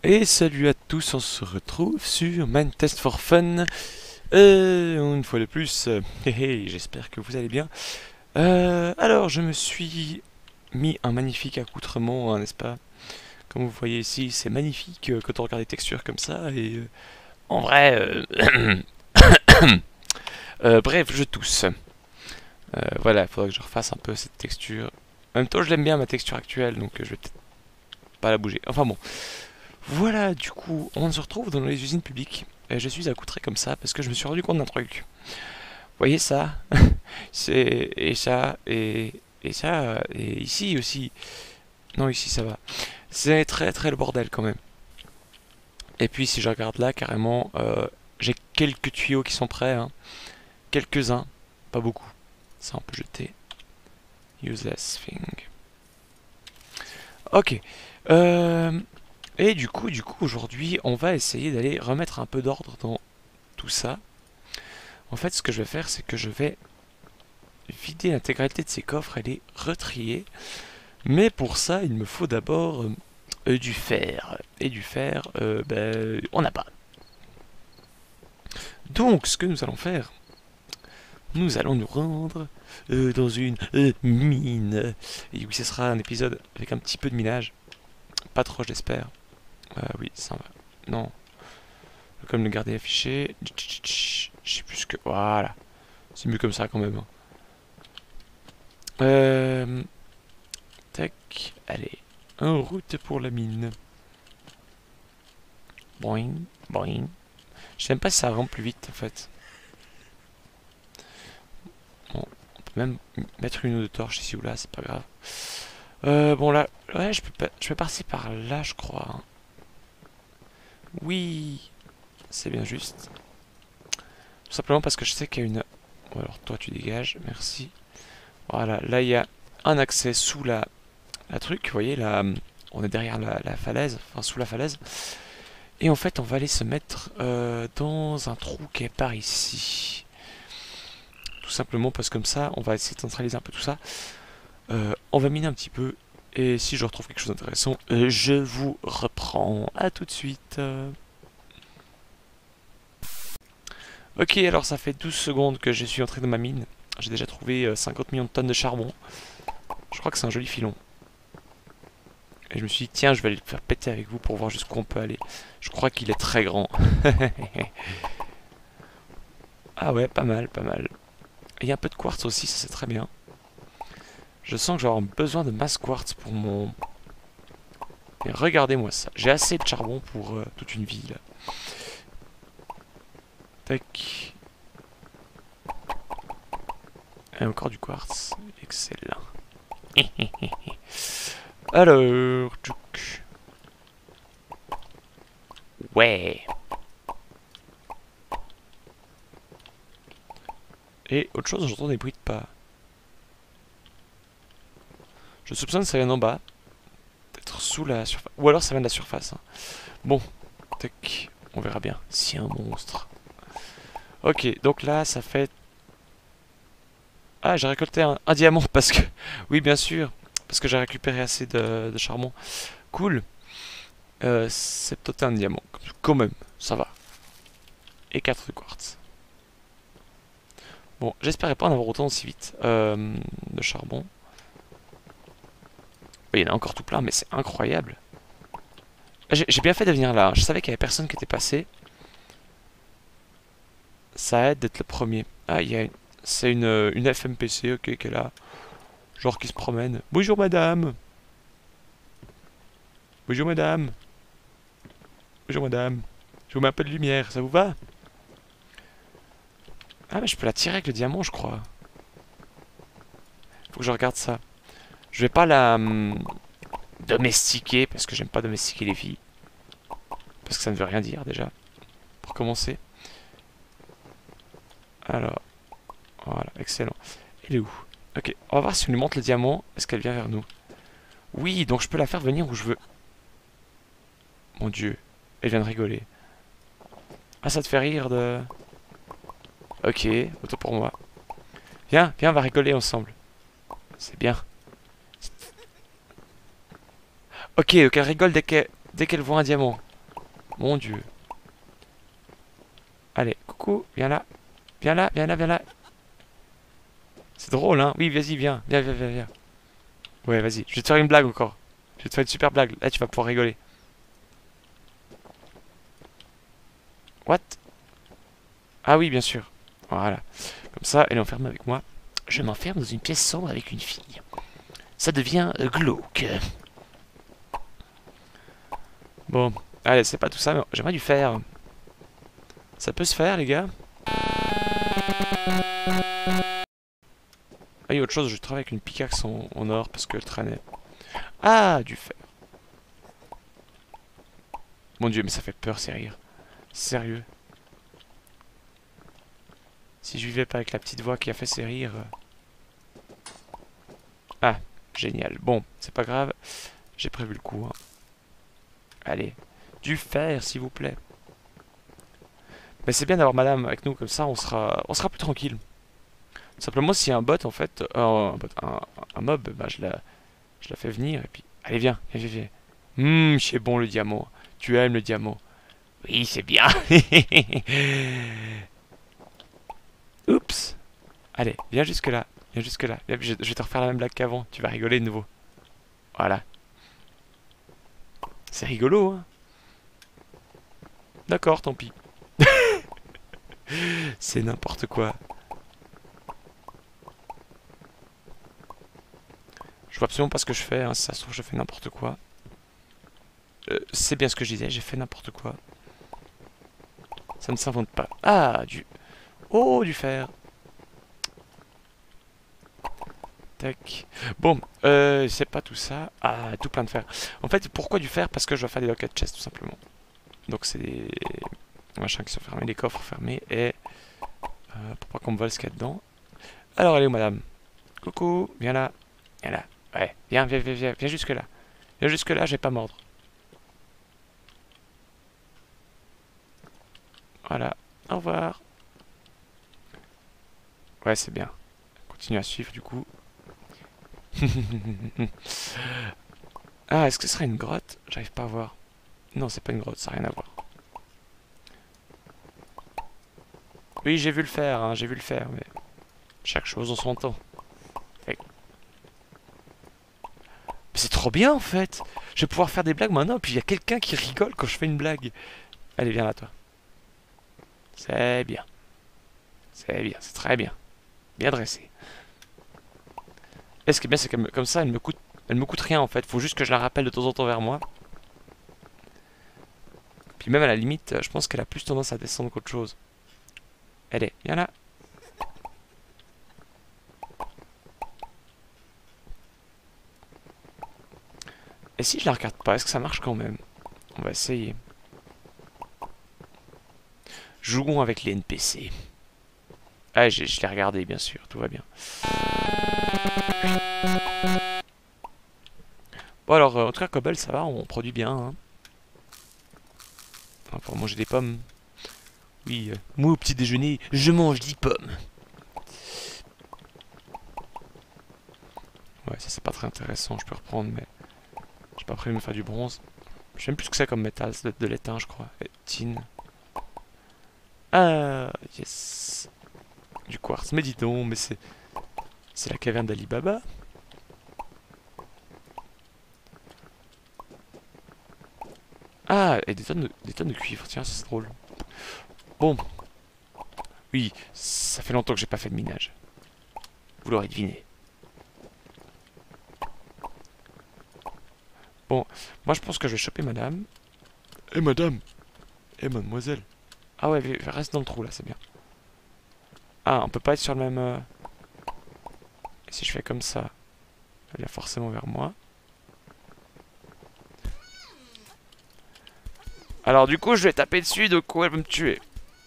Et salut à tous, on se retrouve sur Mind Test for Fun. Une fois de plus, j'espère que vous allez bien. Alors, je me suis mis un magnifique accoutrement, hein, n'est-ce pas? Comme vous voyez ici, c'est magnifique quand on regarde les textures comme ça. Et en vrai, bref, je tousse. Voilà, il faudrait que je refasse un peu cette texture. En même temps, je l'aime bien ma texture actuelle, donc je vais peut-être pas la bouger. Enfin bon. Voilà, du coup, on se retrouve dans les usines publiques. Et je suis accoutré comme ça parce que je me suis rendu compte d'un truc. Vous voyez ça? C'est et ça et ça et ici aussi. Non, ici ça va. C'est très très le bordel quand même. Et puis si je regarde là, carrément, j'ai quelques tuyaux qui sont prêts, hein. Quelques-uns, pas beaucoup. Ça on peut jeter. Useless thing. Ok. Euh, et du coup, aujourd'hui, on va essayer d'aller remettre un peu d'ordre dans tout ça. En fait, ce que je vais faire, c'est que je vais vider l'intégralité de ces coffres et les retrier. Mais pour ça, il me faut d'abord du fer. Et du fer, on n'a pas. Donc, ce que nous allons faire, nous allons nous rendre dans une mine. Et oui, ce sera un épisode avec un petit peu de minage. Pas trop, j'espère. Oui, ça va. Non. Comme le garder affiché. Je sais plus ce que. Voilà. C'est mieux comme ça quand même, hein. Tac. Allez. En route pour la mine. Boing. Boing. Je sais même pas si ça rentre plus vite en fait. Bon, on peut même mettre une ou deux torches ici ou là, c'est pas grave. Bon là, ouais, je peux passer par là, je crois, hein. Oui, c'est bien juste. Tout simplement parce que je sais qu'il y a une. Bon, alors toi tu dégages, merci. Voilà, là il y a un accès sous la truc, vous voyez, là, on est derrière la falaise, enfin sous la falaise. Et en fait, on va aller se mettre dans un trou qui est par ici. Tout simplement parce que comme ça, on va essayer de centraliser un peu tout ça. On va miner un petit peu. Et si je retrouve quelque chose d'intéressant, je vous reprends. À tout de suite. Ok, alors ça fait 12 secondes que je suis entré dans ma mine. J'ai déjà trouvé 50 millions de tonnes de charbon. Je crois que c'est un joli filon. Et je me suis dit, tiens, je vais aller le faire péter avec vous pour voir jusqu'où on peut aller. Je crois qu'il est très grand. Ah ouais, pas mal, pas mal. Et il y a un peu de quartz aussi, ça c'est très bien. Je sens que je vais avoir besoin de masse quartz pour mon... Et regardez-moi ça. J'ai assez de charbon pour toute une vie, là. Tac. Et encore du quartz. Excellent. Alors... tchouk. Ouais. Et autre chose, j'entends des bruits de pas. Je soupçonne que ça vient d'en bas. Peut-être sous la surface. Ou alors ça vient de la surface, hein. Bon. Tac. On verra bien. Si un monstre. Ok, donc là, ça fait... Ah, j'ai récolté un diamant parce que... Oui, bien sûr. Parce que j'ai récupéré assez de charbon. Cool. C'est peut-être un diamant. Quand même, ça va. Et 4 de quartz. Bon, j'espérais pas en avoir autant aussi vite de charbon. Oui, il y en a encore tout plein, mais c'est incroyable. J'ai bien fait de venir là. Je savais qu'il y avait personne qui était passé. Ça aide d'être le premier. Ah, c'est une FMPC, ok, qui est là. Genre qui se promène. Bonjour madame. Bonjour madame. Bonjour madame. Je vous mets un peu de lumière, ça vous va? Ah mais je peux la tirer avec le diamant je crois. Faut que je regarde ça. Je vais pas la domestiquer parce que j'aime pas domestiquer les filles. Parce que ça ne veut rien dire déjà. Pour commencer. Alors. Voilà, excellent. Elle est où? Ok, on va voir si on lui montre le diamant. Est-ce qu'elle vient vers nous? Oui, donc je peux la faire venir où je veux. Mon dieu, elle vient de rigoler. Ah, ça te fait rire de... Ok, autant pour moi. Viens, viens, on va rigoler ensemble. C'est bien. Ok, donc elle rigole dès qu'elle voit un diamant. Mon Dieu. Allez, coucou, viens là. Viens là, viens là, viens là. C'est drôle, hein? Oui, vas-y, viens. Viens, viens, viens, viens. Ouais, vas-y. Je vais te faire une blague encore. Je vais te faire une super blague. Là, tu vas pouvoir rigoler. What? Ah oui, bien sûr. Voilà. Comme ça, elle est enfermée avec moi. Je m'enferme dans une pièce sombre avec une fille. Ça devient glauque. Bon, allez, c'est pas tout ça, mais j'aimerais du fer. Ça peut se faire, les gars? Ah, il y a autre chose, je travaille avec une pickaxe en or parce qu'elle traînait. Ah, du fer. Mon Dieu, mais ça fait peur, ces rires. Sérieux. Si je vivais pas avec la petite voix qui a fait ces rires... Ah, génial. Bon, c'est pas grave. J'ai prévu le coup. Hein. Allez, du fer, s'il vous plaît. Mais c'est bien d'avoir madame avec nous, comme ça on sera plus tranquille. Simplement, s'il y a un bot, en fait, un mob, bah, je la fais venir, et puis... Allez, viens, viens, viens, viens. C'est bon le diamant. Tu aimes le diamant. Oui, c'est bien. Oups. Allez, viens jusque là. Viens jusque là. Je vais te refaire la même blague qu'avant. Tu vas rigoler de nouveau. Voilà. C'est rigolo, hein. D'accord, tant pis. C'est n'importe quoi. Je vois absolument pas ce que je fais, hein. Si ça se trouve, je fais n'importe quoi. C'est bien ce que je disais, j'ai fait n'importe quoi. Ça ne s'invente pas. Ah, du... Oh, du fer. Tac. Bon, c'est pas tout ça. Ah, tout plein de fer. En fait, pourquoi du fer? Parce que je dois faire des locket chests, tout simplement. Donc c'est des machins qui sont fermés, des coffres fermés, et pour pas qu'on me vole ce qu'il y a dedans. Alors, elle est où, madame? Coucou, viens là. Viens là. Ouais, viens, viens, viens, viens, viens jusque là. Viens jusque là, je vais pas mordre. Voilà. Au revoir. Ouais, c'est bien. Continue à suivre, du coup. Ah, est-ce que ce serait une grotte? J'arrive pas à voir. Non, c'est pas une grotte, ça n'a rien à voir. Oui, j'ai vu le faire, hein, j'ai vu le faire, mais... Chaque chose en son temps. Mais c'est trop bien, en fait. Je vais pouvoir faire des blagues maintenant, puis il y a quelqu'un qui rigole quand je fais une blague. Allez, viens là, toi. C'est bien. C'est bien, c'est très bien. Bien dressé. Et ce qui est bien, c'est que comme ça, elle me coûte rien, en fait. Faut juste que je la rappelle de temps en temps vers moi. Puis même à la limite, je pense qu'elle a plus tendance à descendre qu'autre chose. Allez, viens là. Et si je la regarde pas, est-ce que ça marche quand même? On va essayer. Jouons avec les NPC. Ah, je l'ai regardé, bien sûr, tout va bien. Bon alors, en tout cas, Cobble, ça va, on produit bien. Hein. Enfin, pour manger des pommes. Oui, moi au petit déjeuner, je mange 10 pommes. Ouais, ça c'est pas très intéressant, je peux reprendre, mais... J'ai pas prévu de me faire du bronze. Je sais même plus ce que c'est comme métal, c'est de l'étain, je crois. Et tin. Ah, yes. Du quartz, mais dis donc, mais c'est... C'est la caverne d'Ali Baba. Ah, et des tonnes de cuivre, tiens, c'est drôle. Bon. Oui, ça fait longtemps que j'ai pas fait de minage. Vous l'aurez deviné. Bon, moi je pense que je vais choper madame. Eh madame. Eh mademoiselle. Ah ouais, reste dans le trou là, c'est bien. Ah, on peut pas être sur le même... Et si je fais comme ça, elle vient forcément vers moi. Alors du coup, je vais taper dessus, de quoi elle va me tuer.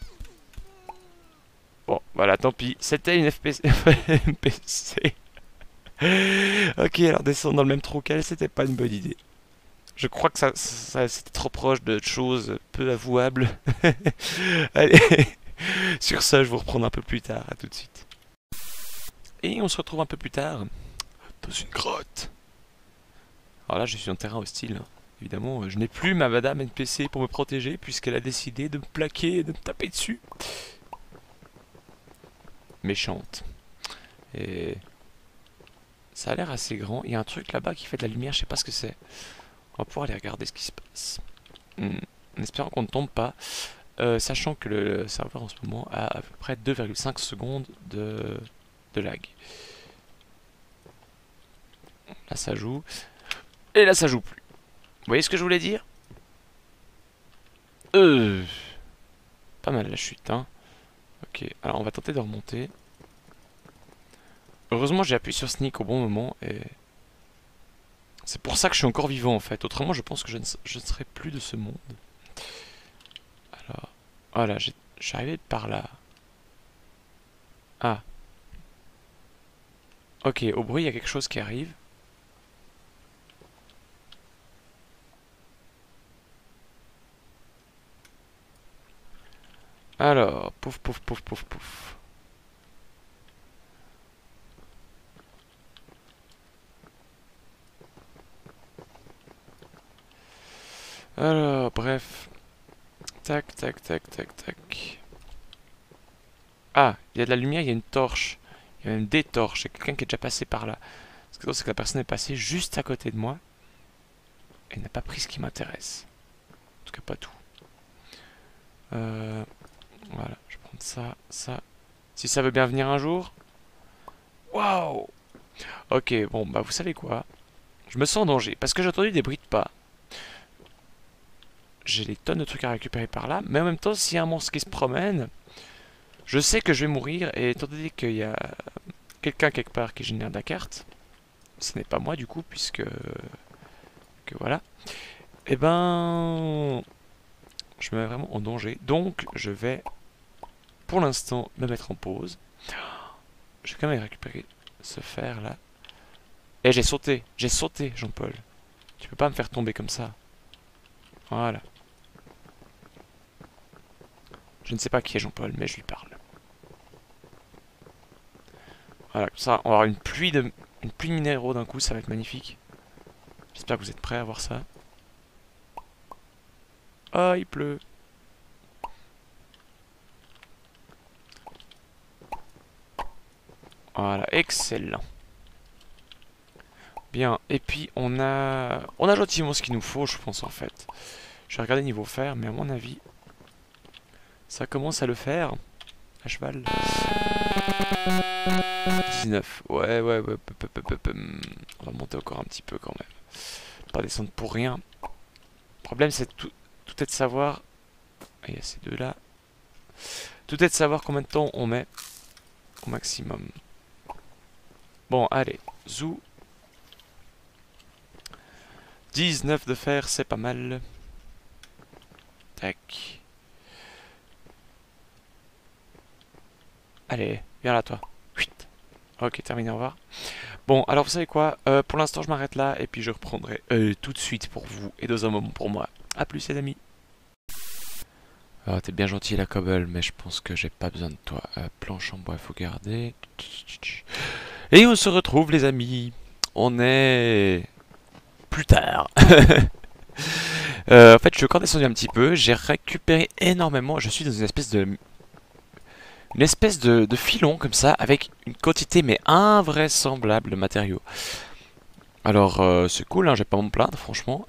Bon, voilà, tant pis. C'était une FPC. NPC. Ok, alors descendre dans le même trou qu'elle, c'était pas une bonne idée. Je crois que c'était trop proche de choses peu avouables. Allez, sur ça, je vous reprends un peu plus tard. À tout de suite. Et on se retrouve un peu plus tard dans une grotte. Alors là, je suis en terrain hostile. Évidemment, je n'ai plus ma madame NPC pour me protéger puisqu'elle a décidé de me plaquer et de me taper dessus. Méchante. Et ça a l'air assez grand. Il y a un truc là-bas qui fait de la lumière, je sais pas ce que c'est. On va pouvoir aller regarder ce qui se passe. En espérant qu'on ne tombe pas. Sachant que le serveur en ce moment a à peu près 2,5 secondes de lag. Là ça joue. Et là ça joue plus. Vous voyez ce que je voulais dire? Pas mal la chute, hein. Ok, alors on va tenter de remonter. Heureusement j'ai appuyé sur Sneak au bon moment et... C'est pour ça que je suis encore vivant en fait. Autrement je pense que je ne serais plus de ce monde. Alors... Voilà, je suis arrivé par là. Ah. Ok, au bruit il y a quelque chose qui arrive. Alors, pouf pouf pouf pouf pouf. Alors, bref. Tac, tac, tac, tac, tac. Ah, il y a de la lumière, il y a une torche. Il y a même des torches. Il y a quelqu'un qui est déjà passé par là. Ce qui est drôle, c'est que la personne est passée juste à côté de moi. Et n'a pas pris ce qui m'intéresse. En tout cas, pas tout. Voilà, je vais prendre ça, ça. Si ça veut bien venir un jour. Waouh! Ok, bon, bah vous savez quoi? Je me sens en danger. Parce que j'ai entendu des bruits de pas. J'ai des tonnes de trucs à récupérer par là. Mais en même temps, s'il y a un monstre qui se promène, je sais que je vais mourir. Et étant donné qu'il y a quelqu'un quelque part qui génère de la carte, ce n'est pas moi du coup, puisque... Que voilà. Et ben... Je me mets vraiment en danger. Donc, je vais, pour l'instant, me mettre en pause. Je vais quand même récupérer ce fer là. Et j'ai sauté, Jean-Paul. Tu peux pas me faire tomber comme ça. Voilà. Je ne sais pas qui est Jean-Paul, mais je lui parle. Voilà, comme ça, on va avoir une pluie de minéraux d'un coup, ça va être magnifique. J'espère que vous êtes prêts à voir ça. Oh, il pleut. Voilà, excellent. Bien, et puis on a gentiment ce qu'il nous faut, je pense en fait. Je vais regarder niveau fer, mais à mon avis, ça commence à le faire. À cheval. 19. Ouais. On va monter encore un petit peu quand même. Pas descendre pour rien. Le problème, c'est tout est de savoir. Il y a ces deux là. Tout est de savoir combien de temps on met au maximum. Bon, allez. Zou. 19 de fer, c'est pas mal. Tac. Allez, viens là toi. Ok, terminé, au revoir. Bon, alors vous savez quoi, pour l'instant je m'arrête là et puis je reprendrai tout de suite pour vous et dans un moment pour moi. A plus les amis. Ah, t'es bien gentil la cobble, mais je pense que j'ai pas besoin de toi. Planche en bois, il faut garder. Et on se retrouve les amis. On est... plus tard. En fait, je suis encore descendu un petit peu. J'ai récupéré énormément. Je suis dans une espèce de... filon comme ça, avec une quantité mais invraisemblable de matériaux. Alors, c'est cool, hein, j'ai pas à me plaindre, franchement.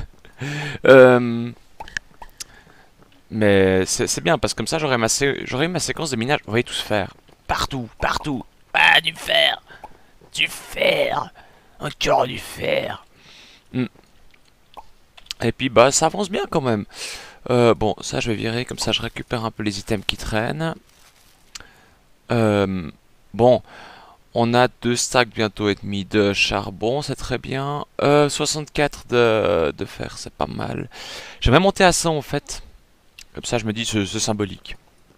Mais c'est bien, parce que comme ça, j'aurai ma séquence de minage. Vous voyez tout se faire. Partout, partout. Ah, du fer. Du fer. Encore du fer. Et puis, bah, ça avance bien quand même. Bon, ça, je vais virer, comme ça, je récupère un peu les items qui traînent. Bon, on a 2 stacks bientôt et demi de charbon, c'est très bien. 64 de fer, c'est pas mal. J'aimerais monter à 100 en fait. Comme ça, je me dis, c'est symbolique.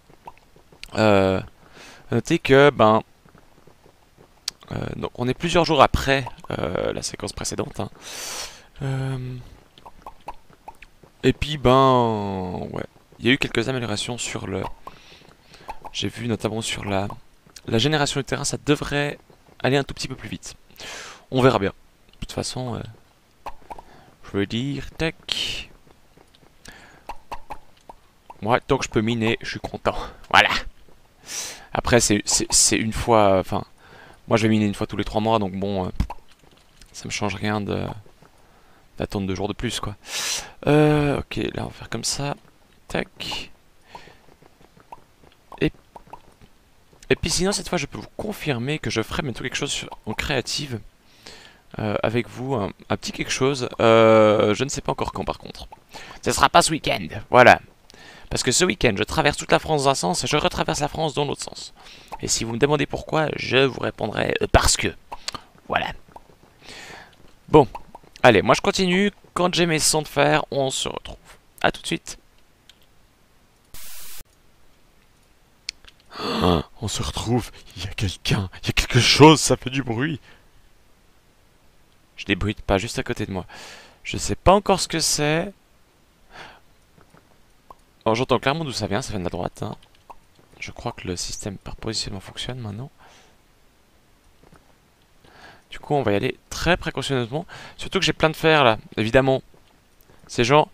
Notez que, ben... donc, on est plusieurs jours après la séquence précédente. Hein. Et puis, ben... Ouais. Il y a eu quelques améliorations sur le... J'ai vu notamment sur la génération de terrain, ça devrait aller un tout petit peu plus vite. On verra bien. De toute façon, je refroidir. Tac. Moi, tant que je peux miner, je suis content. Voilà. Après, c'est une fois... Enfin, moi, je vais miner une fois tous les 3 mois, donc bon... ça me change rien d'attendre 2 jours de plus, quoi. Ok, là, on va faire comme ça. Tac. Et puis sinon, cette fois, je peux vous confirmer que je ferai bientôt quelque chose en créative. Avec vous, un petit quelque chose. Je ne sais pas encore quand, par contre. Ce sera pas ce week-end, voilà. Parce que ce week-end, je traverse toute la France d'un sens et je retraverse la France dans l'autre sens. Et si vous me demandez pourquoi, je vous répondrai parce que. Voilà. Bon, allez, moi je continue. Quand j'ai mes sons de fer, on se retrouve. A tout de suite. On se retrouve. Il y a quelqu'un. Il y a quelque chose, ça fait du bruit. Je débruite pas juste à côté de moi. Je sais pas encore ce que c'est. Alors j'entends clairement d'où ça vient de la droite. Hein. Je crois que le système par positionnement fonctionne maintenant. Du coup, on va y aller très précautionneusement. Surtout que j'ai plein de fer là, évidemment. C'est genre,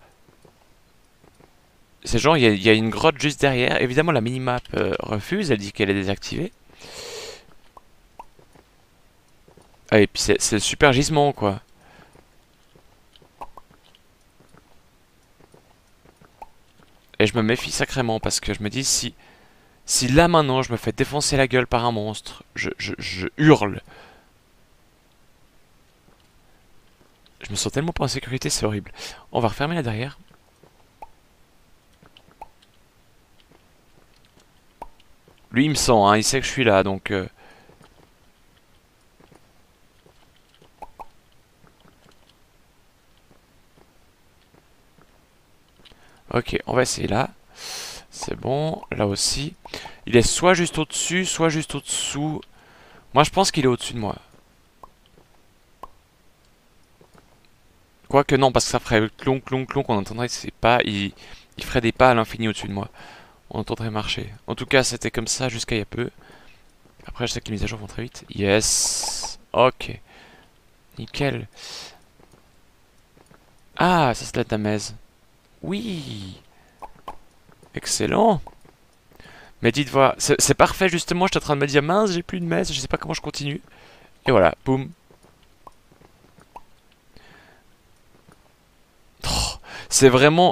il y a une grotte juste derrière. Évidemment, la minimap refuse, elle dit qu'elle est désactivée. Ah, et puis c'est le super gisement, quoi. Et je me méfie sacrément parce que je me dis, si là maintenant je me fais défoncer la gueule par un monstre, je hurle. Je me sens tellement pas en sécurité, c'est horrible. On va refermer là derrière. Lui il me sent, hein, il sait que je suis là, donc... Ok, on va essayer là. C'est bon, là aussi. Il est soit juste au-dessus, soit juste au-dessous. Moi je pense qu'il est au-dessus de moi. Quoique non, parce que ça ferait clonk, clonk, clonk, on entendrait ses pas, il ferait des pas à l'infini au-dessus de moi. On entendrait marcher. En tout cas, c'était comme ça jusqu'à il y a peu. Après, je sais que les mises à jour vont très vite. Yes. Ok. Nickel. Ah, ça c'est de la tamaise. Oui. Excellent. Mais dites voir, c'est parfait justement, j'étais en train de me dire mince, j'ai plus de messe, je sais pas comment je continue. Et voilà, boum. Oh, c'est vraiment...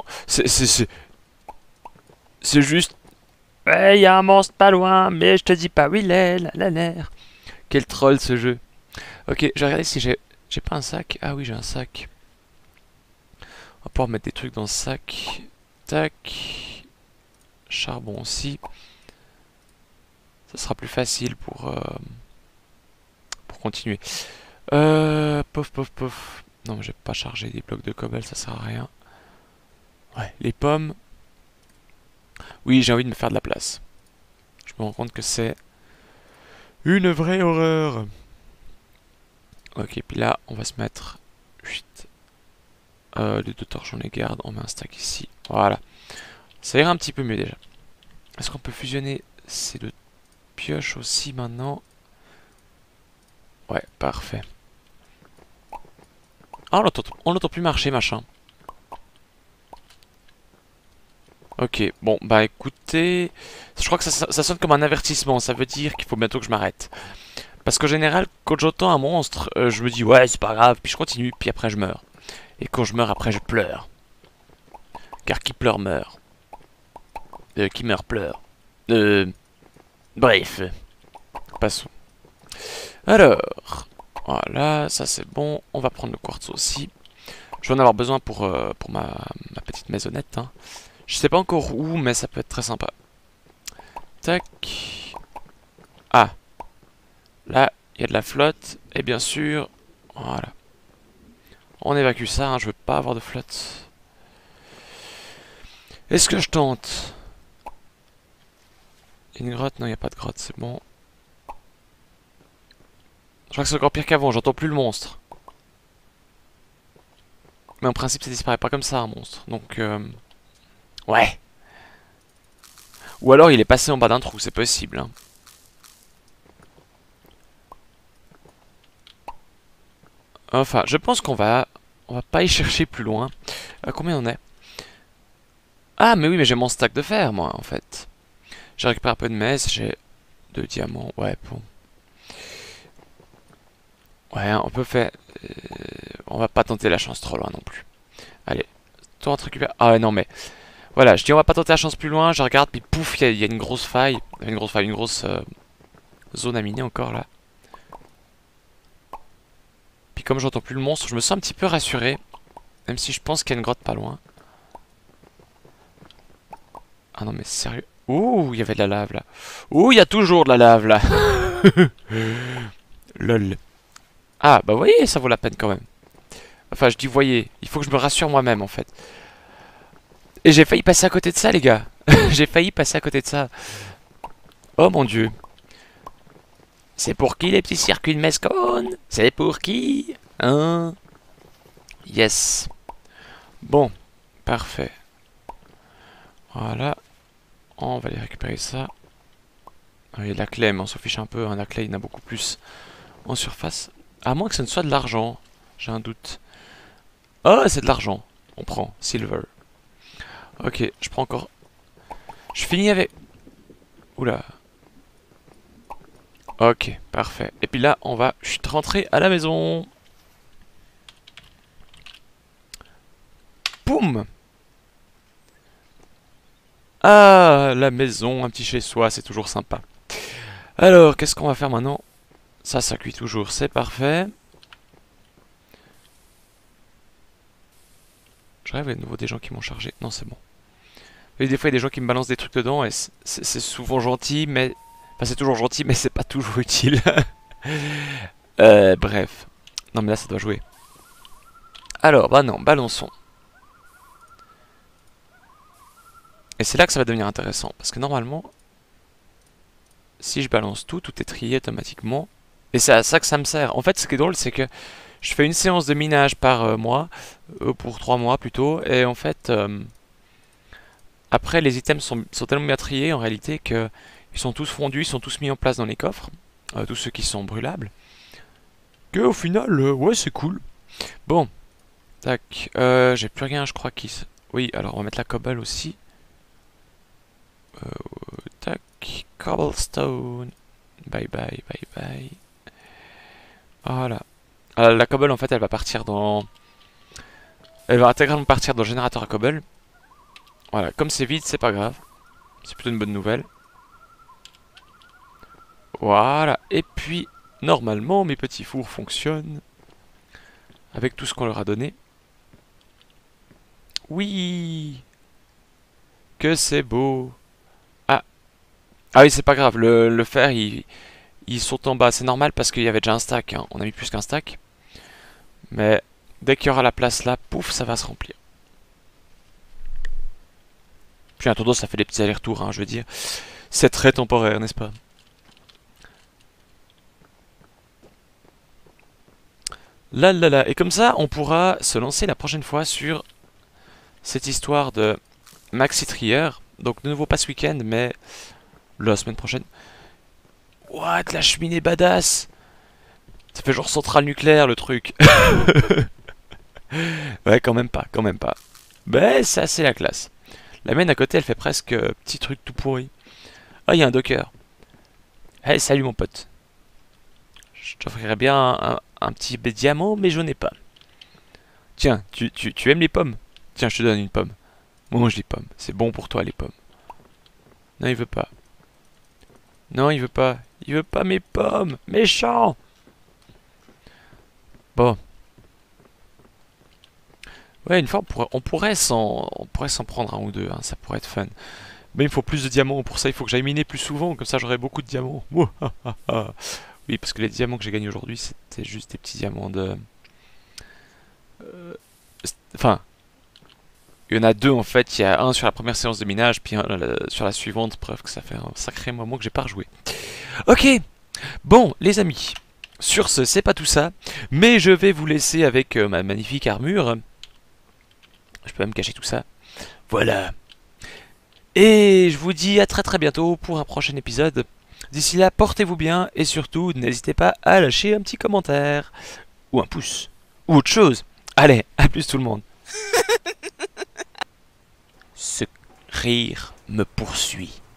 C'est juste... Ouais, il y a un monstre pas loin, mais je te dis pas où il est, la l'air. Quel troll ce jeu. Ok, je vais regarder si j'ai pas un sac. Ah oui, j'ai un sac. On va pouvoir mettre des trucs dans le sac. Tac. Charbon aussi. Ça sera plus facile pour continuer. Pof, pof, pof. Non, j'ai pas chargé des blocs de cobble, ça sert à rien. Ouais, les pommes. Oui, j'ai envie de me faire de la place. Je me rends compte que c'est une vraie horreur. Ok, puis là, on va se mettre... les 2 torches, on les garde. On met un stack ici. Voilà. Ça ira un petit peu mieux déjà. Est-ce qu'on peut fusionner ces 2 pioches aussi maintenant? Ouais, parfait. Ah, on l'entend plus marcher, machin. Ok, bon, bah écoutez... Je crois que ça sonne comme un avertissement. Ça veut dire qu'il faut bientôt que je m'arrête. Parce qu'en général, quand j'entends un monstre, je me dis ouais, c'est pas grave, puis je continue, puis après je meurs. Et quand je meurs, après je pleure. Car qui pleure meurt. Qui meurt pleure. Bref. Passons. Alors, voilà, ça c'est bon. On va prendre le quartz aussi. Je vais en avoir besoin pour ma petite maisonnette. Hein. Je sais pas encore où, mais ça peut être très sympa. Tac. Ah. Là, il y a de la flotte. Et bien sûr, voilà. On évacue ça, hein, je veux pas avoir de flotte. Est-ce que je tente? Une grotte? Non, il n'y a pas de grotte, c'est bon. Je crois que c'est encore pire qu'avant, j'entends plus le monstre. Mais en principe, ça disparaît pas comme ça, un monstre. Donc, ouais. Ou alors, il est passé en bas d'un trou, c'est possible. Hein. Enfin, je pense qu'on va On va pas y chercher plus loin. Combien on est? Ah, mais oui, mais j'ai mon stack de fer, moi, en fait. J'ai récupéré un peu de mess, j'ai 2 diamants. Ouais, bon. Ouais, on peut faire... on va pas tenter la chance trop loin non plus. Allez, toi, on te récupère... Ah ouais, non, mais... Voilà, je dis on va pas tenter la chance plus loin, je regarde, puis pouf, il y a une grosse faille. Une grosse zone à miner encore, là. Puis comme j'entends plus le monstre, je me sens un petit peu rassuré. Même si je pense qu'il y a une grotte pas loin. Ah non mais sérieux. Ouh, il y avait de la lave là. Ouh, il y a toujours de la lave là. Lol. Ah bah voyez, ça vaut la peine quand même. Enfin je dis voyez, il faut que je me rassure moi-même en fait. Et j'ai failli passer à côté de ça les gars. J'ai failli passer à côté de ça. Oh mon dieu. C'est pour qui les petits circuits de Mescon? C'est pour qui? Hein? Yes. Bon, parfait. Voilà. On va aller récupérer ça. Ah, il y a de la clé, mais on s'en fiche un peu. Hein. La clé, il y en a beaucoup plus en surface. À moins que ce ne soit de l'argent. J'ai un doute. Oh, c'est de l'argent. On prend. Silver. Ok, je prends encore... Je finis avec... Oula. Ok, parfait. Et puis là, on va rentrer à la maison. Boum! Ah, la maison, un petit chez-soi, c'est toujours sympa. Alors, qu'est-ce qu'on va faire maintenant? Ça cuit toujours, c'est parfait. Je rêve à nouveau des gens qui m'ont chargé. Non, c'est bon. Et des fois, il y a des gens qui me balancent des trucs dedans et c'est souvent gentil, mais... Enfin, c'est toujours gentil, mais c'est pas toujours utile. Bref. Non, mais là, ça doit jouer. Alors, bah non, balançons. Et c'est là que ça va devenir intéressant. Parce que normalement, si je balance tout, tout est trié automatiquement. Et c'est à ça que ça me sert. En fait, ce qui est drôle, c'est que je fais une séance de minage par mois. Pour 3 mois plutôt. Et en fait, après, les items sont tellement bien triés en réalité que ils sont tous fondus, ils sont tous mis en place dans les coffres. Tous ceux qui sont brûlables. Que au final, ouais, c'est cool. Bon. Tac. J'ai plus rien, je crois, qui... Oui, alors on va mettre la cobble aussi. Tac. Cobblestone. Bye bye, bye bye. Voilà. La cobble, en fait, elle va partir dans... Elle va intégralement partir dans le générateur à cobble. Voilà, comme c'est vide, c'est pas grave. C'est plutôt une bonne nouvelle. Voilà, et puis, normalement, mes petits fours fonctionnent. Avec tout ce qu'on leur a donné. Oui! Que c'est beau! Ah! Ah oui, c'est pas grave, le fer, il saute en bas. C'est normal parce qu'il y avait déjà un stack, hein. On a mis plus qu'un stack. Mais dès qu'il y aura la place là, pouf, ça va se remplir. Puis un tour d'eau, ça fait des petits allers-retours, hein, je veux dire. C'est très temporaire, n'est-ce pas? Là, là, là. Et comme ça, on pourra se lancer la prochaine fois sur cette histoire de Maxi Trier. Donc, de nouveau, pas ce week-end, mais la semaine prochaine. What, la cheminée badass! Ça fait genre centrale nucléaire, le truc. Ouais, quand même pas, quand même pas. Mais c'est assez la classe. La mienne à côté, elle fait presque petit truc tout pourri. Ah, il y a un docker. Hey, salut mon pote. Je t'offrirais bien un petit diamant, mais je n'ai pas. Tiens, tu aimes les pommes? Tiens, je te donne une pomme. Mange les pommes. C'est bon pour toi, les pommes. Non, il veut pas. Non, il veut pas. Il veut pas mes pommes. Méchant. Bon. Ouais, une fois, on pourrait s'en prendre un ou deux. Hein, ça pourrait être fun. Mais il me faut plus de diamants. Pour ça, il faut que j'aille miner plus souvent. Comme ça, j'aurai beaucoup de diamants. Oui, parce que les diamants que j'ai gagnés aujourd'hui, c'était juste des petits diamants de... Enfin, il y en a deux en fait. Il y a un sur la première séance de minage, puis un sur la suivante. Preuve que ça fait un sacré moment que j'ai pas rejoué. Ok, bon, les amis. Sur ce, c'est pas tout ça. Mais je vais vous laisser avec ma magnifique armure. Je peux même cacher tout ça. Voilà. Et je vous dis à très très bientôt pour un prochain épisode. D'ici là, portez-vous bien et surtout, n'hésitez pas à lâcher un petit commentaire. Ou un pouce. Ou autre chose. Allez, à plus tout le monde. Ce rire me poursuit.